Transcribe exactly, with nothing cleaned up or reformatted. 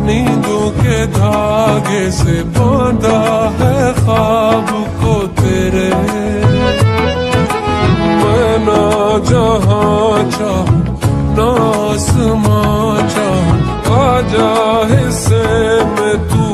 नींदों के धागे से बांधा है ख्वाब को तेरे। मैं ना जहाँ चाहूँ ना आसमां चाहूँ, आजा हिस्से में तू